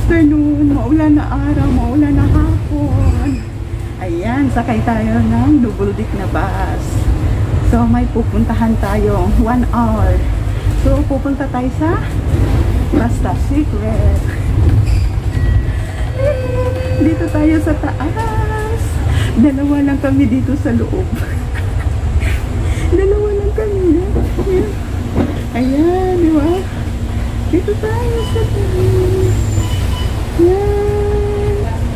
afternoon, maulan na araw, maulan na hapon. Ayan, sakay tayo ng double deck na bus. So, may pupuntahan tayo, 1 hour. So, pupunta tayo sa Basta Secret. Dito tayo sa taas. Dalawa lang kami dito sa loob. Dalawa lang kami. Ayan, di ba? Dito tayo sa taas. Yan.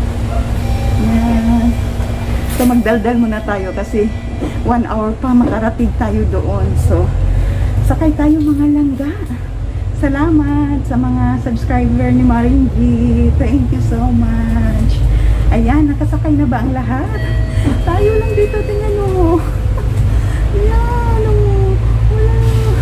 Yan. So magdaldal muna tayo kasi 1 hour pa makarating tayo doon. So sakay tayo mga langga. Salamat sa mga subscriber ni Maringgi. Thank you so much. Ayan, nakasakay na ba ang lahat? Tayo lang dito, tingnan mo. Ayan, wala.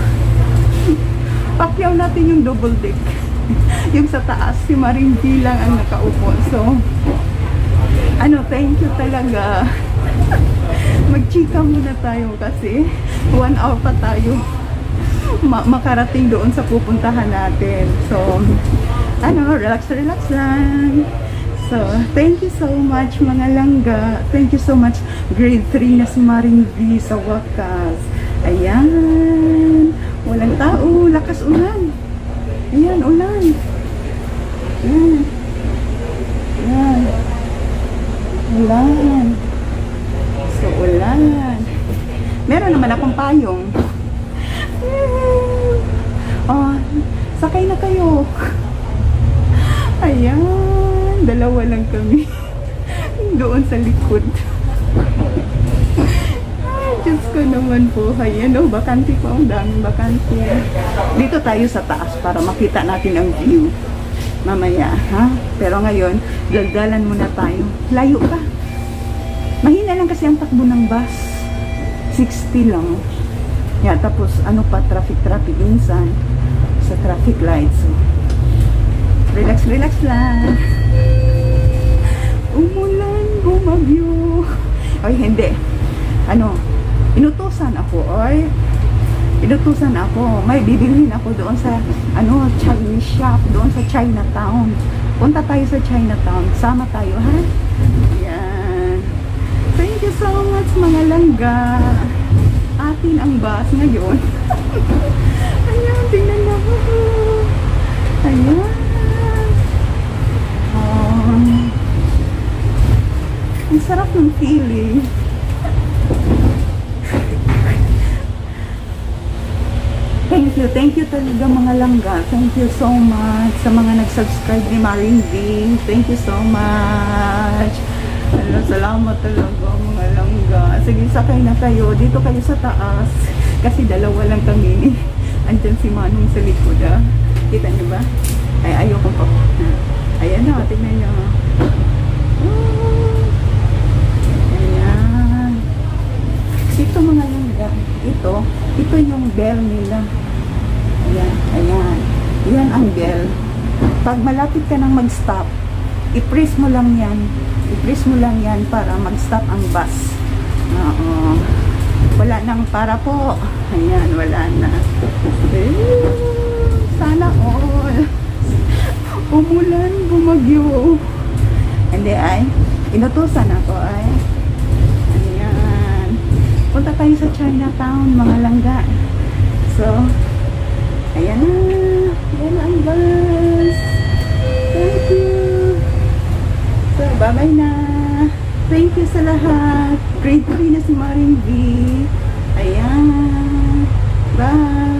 Pakyaw natin yung double deck. Yung sa taas, si Maringgi lang ang nakaupo. So, thank you talaga. Magchika muna tayo kasi 1 hour pa tayo makarating doon sa pupuntahan natin. So, relax lang. So, thank you so much mga langga. Thank you so much. Grade 3 na si Maringgi sa wakas. Ayan. Walang tao. Lakas ulan. Ayan, ulan. Ayan. Ayan. Ulan. So, ulan. Meron naman akong payong. Oh, sakay na kayo. Ayan. Dalawa lang kami. Doon sa likod. Diyos ko naman po. Ayan, bakante po. Ang daming bakante. Dito tayo sa taas para makita natin ang view. Mamaya, ha? Pero ngayon, daldalan muna tayo. Layo pa. Mahina lang kasi ang takbo ng bus. 60 lang. Yeah, tapos traffic minsan sa traffic lights. So, relax lang. Umulan, bumagyo. Ay, hindi. Inutusan ako. May bibilhin ako doon sa Chinese shop, doon sa Chinatown. Punta tayo sa Chinatown. Sama tayo, ha? Yan. Thank you so much mga langga. Atin ang bus ngayon. Ayan, tingnan mo. Ayan. Ang sarap ng feeling. Thank you talaga mga langga. Thank you so much sa mga nag-subscribe ni Maringgi. Thank you so much. Salamat talaga mga langga. Sige, sakay na kayo. Dito kayo sa taas. Kasi dalawa lang kami. Andyan si Manong sa likod. Kita niyo ba? Ay, ayoko pa. Ayan na, tingnan niyo. Ayan. Ito mga langga. Ito yung bell nila. Ayan. Yan ang bell. Pag malapit ka nang mag-stop, i-press mo lang yan para mag-stop ang bus. Wala nang para po. Ayan, wala na. Sana all. Umulan, bumagyo. Hindi ay, inutusan ako ay. Ayan. Punta tayo sa Chinatown, mga langga. So, ayan na. Ayan na ang bus. Thank you. So, bye-bye na. Thank you sa lahat. Grade 3 na si Maringgi. Ayan. Bye.